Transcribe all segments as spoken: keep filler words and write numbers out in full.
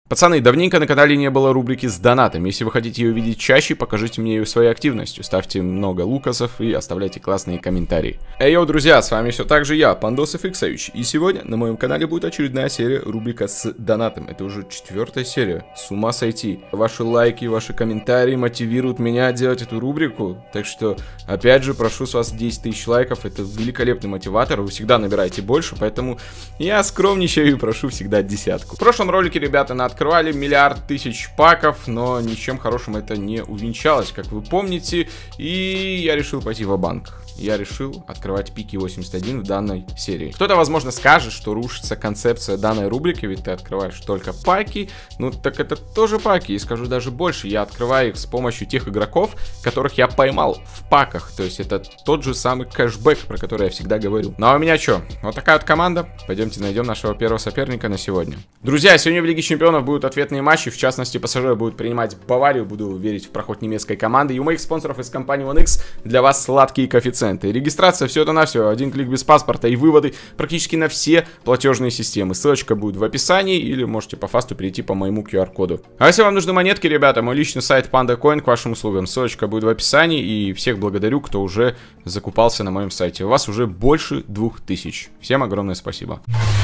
Пацаны, давненько на канале не было рубрики с донатом. Если вы хотите ее увидеть чаще, покажите мне ее своей активностью. Ставьте много лукасов и оставляйте классные комментарии. Эй, йоу, друзья, с вами все так же я, PandosFXH. И сегодня на моем канале будет очередная серия рубрика с донатом. Это уже четвертая серия. С ума сойти. Ваши лайки, ваши комментарии мотивируют меня делать эту рубрику. Так что, опять же, прошу с вас десять тысяч лайков. Это великолепный мотиватор. Вы всегда набираете больше, поэтому я скромничаю и прошу всегда десятку. В прошлом ролике, ребята, на открывали миллиард тысяч паков, но ничем хорошим это не увенчалось, как вы помните, и я решил пойти ва-банк. Я решил открывать пики восемьдесят один в данной серии. Кто-то, возможно, скажет, что рушится концепция данной рубрики, ведь ты открываешь только паки. Ну, так это тоже паки, и скажу даже больше. Я открываю их с помощью тех игроков, которых я поймал в паках. То есть это тот же самый кэшбэк, про который я всегда говорю. Ну а у меня что? Вот такая вот команда. Пойдемте найдем нашего первого соперника на сегодня. Друзья, сегодня в Лиге Чемпионов будут ответные матчи. В частности, пассажиры будут принимать Баварию. Буду верить в проход немецкой команды. И у моих спонсоров из компании One X для вас сладкие коэффициенты. Регистрация, все это на все, один клик без паспорта и выводы практически на все платежные системы. Ссылочка будет в описании или можете по фасту перейти по моему ку ар коду. А если вам нужны монетки, ребята, мой личный сайт PandaCoin к вашим услугам. Ссылочка будет в описании, и всех благодарю, кто уже закупался на моем сайте. У вас уже больше двух тысяч. Всем огромное спасибо.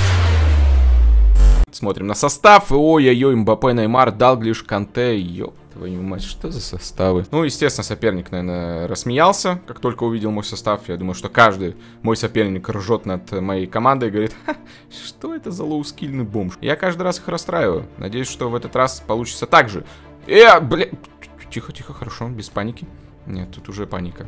Смотрим на состав. Ой-ой-ой, Мбаппе, Неймар, Далглиш, Канте. Ёп твою мать, что за составы? Ну, естественно, соперник, наверное, рассмеялся, как только увидел мой состав. Я думаю, что каждый мой соперник ржет над моей командой и говорит: ха, что это за лоускильный бомж? Я каждый раз их расстраиваю. Надеюсь, что в этот раз получится так же. Э, бля... Тихо-тихо, хорошо, без паники. Нет, тут уже паника.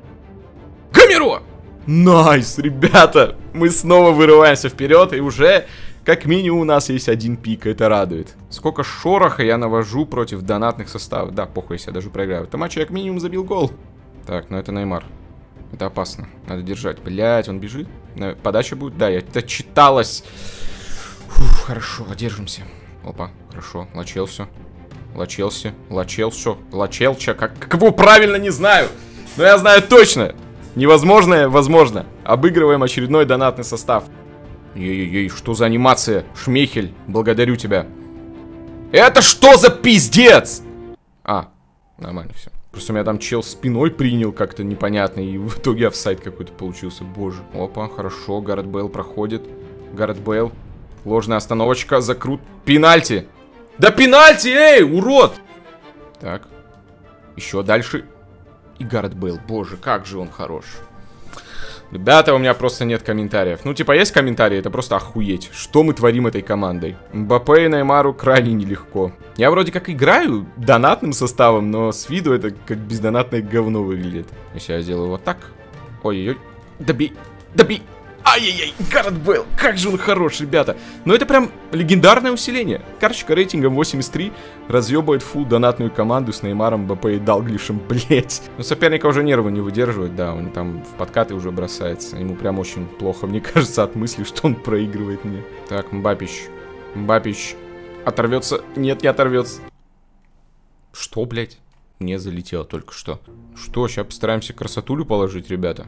Гамеро! Найс, ребята! Мы снова вырываемся вперед, и уже... Как минимум у нас есть один пик, это радует. Сколько шороха я навожу против донатных составов. Да, похуй, если я даже проиграю. В этом матче я как минимум забил гол. Так, ну это Неймар. Это опасно. Надо держать. Блять, он бежит. Подача будет? Да, это читалось. Фух, хорошо, держимся. Опа, хорошо. Лачелся. Лачелся. Лачелся. Лачелча. Как, как его правильно, не знаю. Но я знаю точно. Невозможное, возможно. Обыгрываем очередной донатный состав. Ей-ей-ей, что за анимация? Шмейхель, благодарю тебя. Это что за пиздец? А, нормально все. Просто у меня там чел спиной принял как-то непонятно, и в итоге офсайд какой-то получился, боже. Опа, хорошо, Гаррет Бейл проходит. Гаррет Бейл. Ложная остановочка, закрут. Пенальти. Да пенальти, эй, урод! Так, еще дальше. И Гаррет Бейл, боже, как же он хорош. Ребята, у меня просто нет комментариев. Ну, типа, есть комментарии, это просто охуеть. Что мы творим этой командой? Мбаппе и Неймару крайне нелегко. Я вроде как играю донатным составом, но с виду это как бездонатное говно выглядит. Если я сделаю вот так. Ой-ой-ой. Добей. Добей. Ай-яй-яй, Гаррет Бейл, как же он хорош, ребята. Но это прям легендарное усиление. Карточка рейтингом восемьдесят три разъебывает фул донатную команду с Неймаром, Мбаппе и Далглишем, блять. Но соперника уже нервы не выдерживает, да, он там в подкаты уже бросается. Ему прям очень плохо, мне кажется, от мысли, что он проигрывает мне. Так, Мбаппич, Мбаппич оторвется, нет, не оторвется. Что, блять? Не залетело только что. Что, сейчас постараемся красотулю положить, ребята.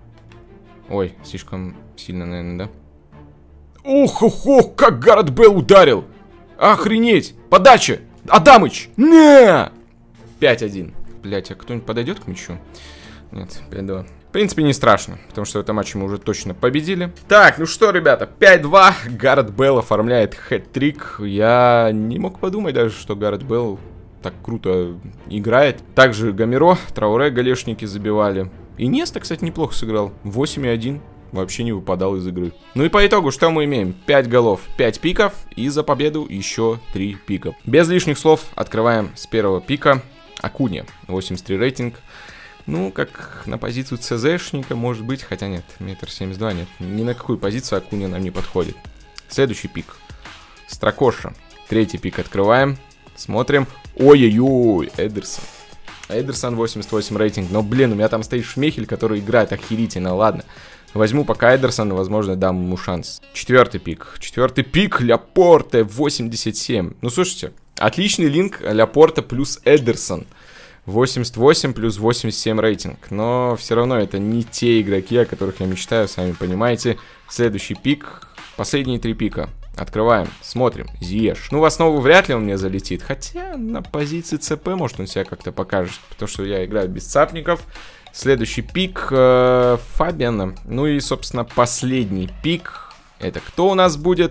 Ой, слишком сильно, наверное, да? Ух, ух, ух, как Гаррет Бейл ударил! Охренеть! Подача! Адамыч! Не! пять один. Блять, а кто-нибудь подойдет к мячу? Нет, пять два. В принципе, не страшно, потому что в этом матче мы уже точно победили. Так, ну что, ребята, пять два. Гаррет Бейл оформляет хэт-трик. Я не мог подумать даже, что Гаррет Бейл так круто играет. Также Гамеро, Трауре голешники забивали. И Неста, кстати, неплохо сыграл. восемь один. Вообще не выпадал из игры. Ну и по итогу, что мы имеем? пять голов, пять пиков. И за победу еще три пика. Без лишних слов открываем с первого пика. Акунья. восемьдесят три рейтинг. Ну, как на позицию ЦЗшника, может быть. Хотя нет, метр семьдесят два нет. Ни на какую позицию Акунья нам не подходит. Следующий пик. Строкоша. Третий пик открываем. Смотрим. Ой-ой-ой, Эдерсон. Эдерсон восемьдесят восемь рейтинг. Но, блин, у меня там стоит Шмейхель, который играет охерительно. Ладно. Возьму пока Эдерсона, возможно, дам ему шанс. Четвертый пик. Четвертый пик. Ляпорте восемьдесят семь. Ну, слушайте, отличный линк Ляпорте плюс Эдерсон. восемьдесят восемь плюс восемьдесят семь рейтинг. Но все равно это не те игроки, о которых я мечтаю, сами понимаете. Следующий пик. Последние три пика. Открываем, смотрим. Зиеш. Ну, в основу вряд ли он мне залетит. Хотя на позиции ЦП, может, он себя как-то покажет. Потому что я играю без цапников. Следующий пик э, Фабиана. Ну и, собственно, последний пик. Это кто у нас будет?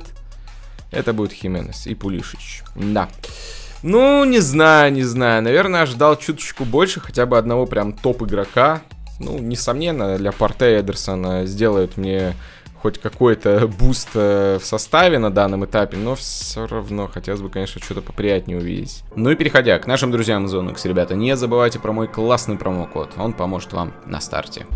Это будет Хименес и Пулишич. Да. Ну, не знаю, не знаю. Наверное, ожидал чуточку больше. Хотя бы одного прям топ-игрока. Ну, несомненно, для Порте и Эдерсона сделают мне хоть какой-то буст в составе на данном этапе, но все равно хотелось бы, конечно, что-то поприятнее увидеть. Ну и переходя к нашим друзьям из Зоны X, ребята, не забывайте про мой классный промокод, он поможет вам на старте.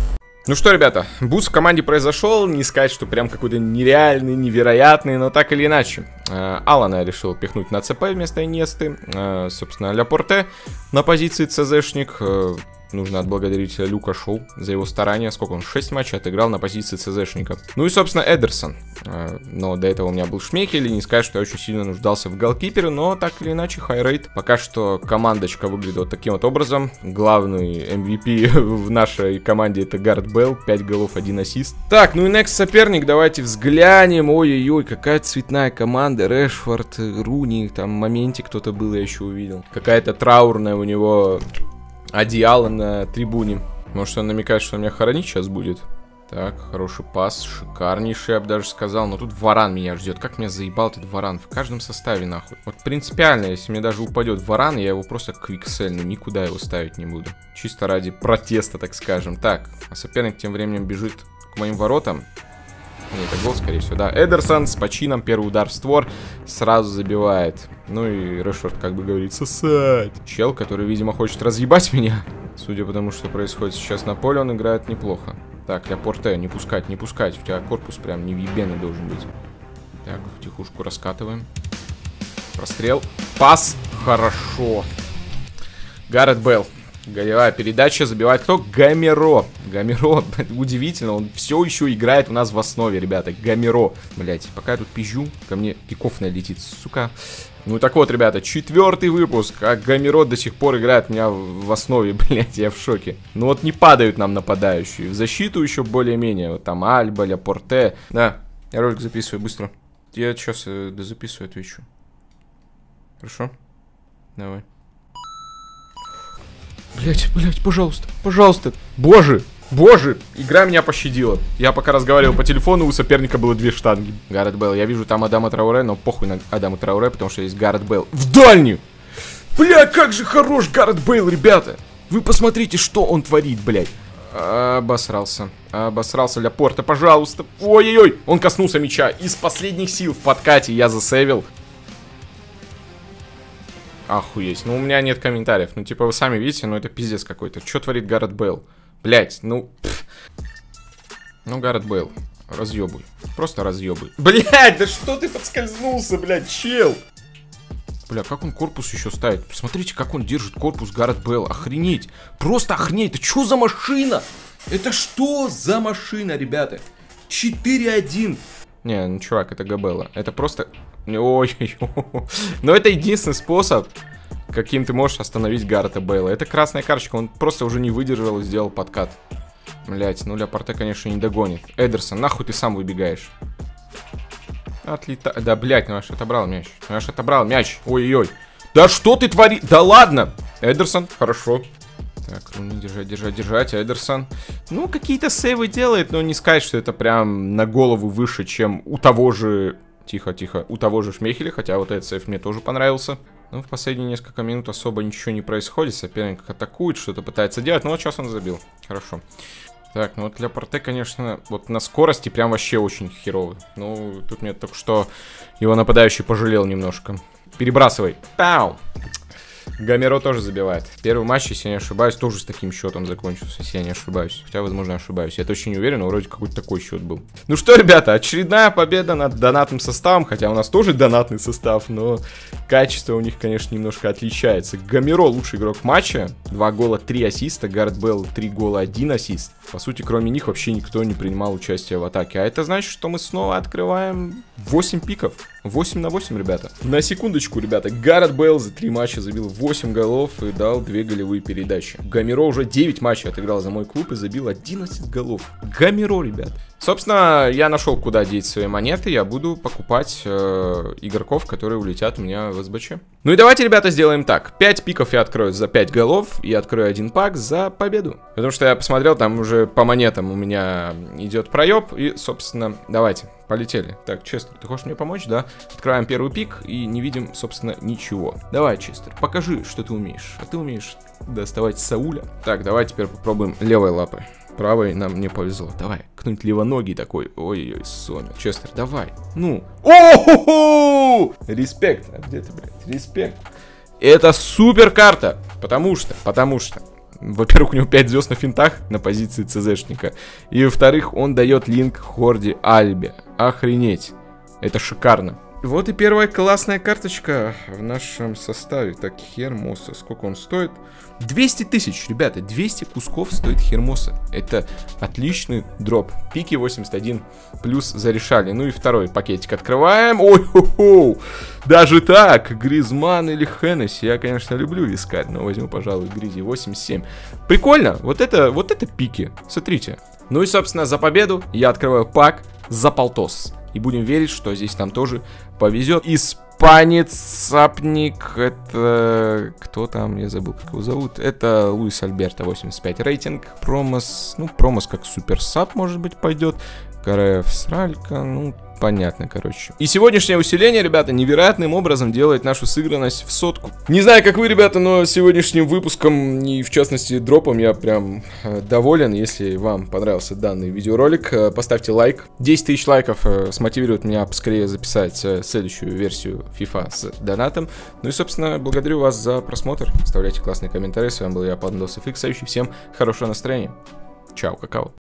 Ну что, ребята, буст в команде произошел, не сказать, что прям какой-то нереальный, невероятный, но так или иначе. Э, Алана я решил пихнуть на ЦП вместо Иньесты, э, собственно, Ля Порте на позиции ЦЗшник. Э, Нужно отблагодарить Люка Шоу за его старания. Сколько он? шесть матчей отыграл на позиции ЦЗшника. Ну и, собственно, Эдерсон. Но до этого у меня был Шмейхель. И не сказать, что я очень сильно нуждался в голкипере. Но так или иначе, хайрейт. Пока что командочка выглядит вот таким вот образом. Главный эм ви пи в нашей команде это Гаррет Бейл. пять голов, один ассист. Так, ну и next соперник. Давайте взглянем. Ой-ой-ой, какая цветная команда. Решфорд, Руни. Там в моменте кто-то был, я еще увидел. Какая-то траурная у него... одеяло на трибуне. Может, он намекает, что у меня хоронить сейчас будет. Так, хороший пас, шикарнейший, я бы даже сказал. Но тут Варан меня ждет. Как меня заебал этот Варан в каждом составе, нахуй. Вот принципиально, если мне даже упадет Варан, я его просто квиксельну, никуда его ставить не буду. Чисто ради протеста, так скажем. Так, а соперник тем временем бежит к моим воротам. Нет, это гол, скорее всего, да. Эдерсон с почином, первый удар в створ, сразу забивает. Ну и Решфорд как бы говорит, сосать. Чел, который, видимо, хочет разъебать меня. Судя по тому, что происходит сейчас на поле, он играет неплохо. Так, Ля Порте, не пускать, не пускать. У тебя корпус прям невъебенный должен быть. Так, втихушку раскатываем. Прострел. Пас. Хорошо. Гаррет Бейл. Голевая передача, забивает кто? Гамеро. Гамеро, удивительно, он все еще играет у нас в основе, ребята. Гамеро. Блять, пока я тут пизжу, ко мне киков налетит, сука. Ну так вот, ребята, четвертый выпуск, а Гамеро до сих пор играет у меня в основе, блять, я в шоке. Ну вот не падают нам нападающие. В защиту еще более-менее. Вот там Альба, Ля Порте. Да, я ролик записываю быстро. Я сейчас э, дозаписываю, отвечу. Хорошо? Давай. Блять, блять, пожалуйста, пожалуйста. Боже, боже, игра меня пощадила. Я пока разговаривал по телефону, у соперника было две штанги. Гаррет Бейл, я вижу там Адама Трауре, но похуй на Адама Трауре, потому что есть Гаррет Бейл. В дальнюю! Бля, как же хорош Гаррет Бейл, ребята! Вы посмотрите, что он творит, блять. Обосрался. Обосрался Ля Порте, пожалуйста. Ой-ой-ой, он коснулся мяча. Из последних сил в подкате я засейвил. Охуеть. Ну, у меня нет комментариев. Ну, типа, вы сами видите, ну, это пиздец какой-то. Что творит Гаррет Бейл? Блять, ну... Пф. Ну, Гаррет Бейл, разъебуй. Просто разъебуй. Блять, да что ты подскользнулся, блять, чел? Бля, как он корпус еще ставит? Посмотрите, как он держит корпус Гаррет Бейл. Охренеть. Просто охренеть. Это что за машина? Это что за машина, ребята? четыре один. Не, ну, чувак, это Габелла. Это просто... Ой, но это единственный способ, каким ты можешь остановить Гаррета Бейла. Это красная карточка, он просто уже не выдержал и сделал подкат. Блять, ну Ля Порте, конечно, не догонит. Эдерсон, нахуй ты сам выбегаешь? Отлета... Да, блять, ну аж отобрал мяч. Ну аж отобрал мяч. Ой-ой-ой. Да что ты творишь? Да ладно! Эдерсон, хорошо. Так, ну не держать, держать, держать. Эдерсон. Ну, какие-то сейвы делает, но не сказать, что это прям на голову выше, чем у того же... Тихо, тихо. У того же Шмейхеля, хотя вот этот сейф мне тоже понравился. Ну, в последние несколько минут особо ничего не происходит. Соперник атакует, что-то пытается делать. Но вот сейчас он забил. Хорошо. Так, ну вот Ля Порте, конечно, вот на скорости прям вообще очень херовый. Ну, тут мне только что его нападающий пожалел немножко. Перебрасывай. Пау! Гамеро тоже забивает. Первый матч, если я не ошибаюсь, тоже с таким счетом закончился, если я не ошибаюсь. Хотя, возможно, ошибаюсь. Я точно не уверен, но вроде какой-то такой счет был. Ну что, ребята, очередная победа над донатным составом. Хотя у нас тоже донатный состав, но качество у них, конечно, немножко отличается. Гамеро лучший игрок матча. Два гола, три ассиста. Гаррет Бейл, три гола, один ассист. По сути, кроме них вообще никто не принимал участие в атаке. А это значит, что мы снова открываем восемь пиков. восемь на восемь, ребята. На секундочку, ребята. Гаррет Бейл за три матча забил восемь голов и дал две голевые передачи. Гамиро уже девять матчей отыграл за мой клуб и забил одиннадцать голов. Гамиро, ребят. Собственно, я нашел, куда деть свои монеты. Я буду покупать э, игроков, которые улетят у меня в СБЧ. Ну и давайте, ребята, сделаем так. пять пиков я открою за пять голов и открою один пак за победу. Потому что я посмотрел, там уже по монетам у меня идет проеб. И, собственно, давайте, полетели. Так, Честер, ты хочешь мне помочь, да? Открываем первый пик и не видим, собственно, ничего. Давай, Честер, покажи, что ты умеешь. А ты умеешь доставать Сауля. Так, давай теперь попробуем левой лапой. Правой нам не повезло. Давай, кто-нибудь левоногий такой. Ой-ой, Соня. Честер, давай. Ну. О-хо-хо! Респект. А где ты, блядь? Респект. Это супер карта. Потому что, потому что. Во-первых, у него пять звезд на финтах на позиции ЦЗшника. И во-вторых, он дает линк Хорде Альбе. Охренеть. Это шикарно. Вот и первая классная карточка в нашем составе. Так, Хермоса. Сколько он стоит? двести тысяч, ребята. двести кусков стоит Хермоса. Это отличный дроп. Пики восемьдесят один плюс зарешали. Ну и второй пакетик открываем. Ой-хо-хо. Даже так. Гризман или Хеннесси. Я, конечно, люблю вискарь, но возьму, пожалуй, Гризи восемьдесят семь. Прикольно. Вот это, вот это пики. Смотрите. Ну и, собственно, за победу я открываю пак за полтос. И будем верить, что здесь нам тоже повезет. Испанец, Сапник, это... Кто там? Я забыл, как его зовут. Это Луис Альберто, восемьдесят пять рейтинг. Промос, ну, Промос как суперсап, может быть, пойдет. Караев, Сралька, ну, понятно, короче. И сегодняшнее усиление, ребята, невероятным образом делает нашу сыгранность в сотку. Не знаю, как вы, ребята, но сегодняшним выпуском и, в частности, дропом я прям э, доволен. Если вам понравился данный видеоролик, э, поставьте лайк. десять тысяч лайков э, смотивирует меня поскорее записать э, следующую версию FIFA с донатом. Ну и, собственно, благодарю вас за просмотр. Оставляйте классные комментарии. С вами был я, Пандос эф икс. Всем хорошего настроения. Чао, какао.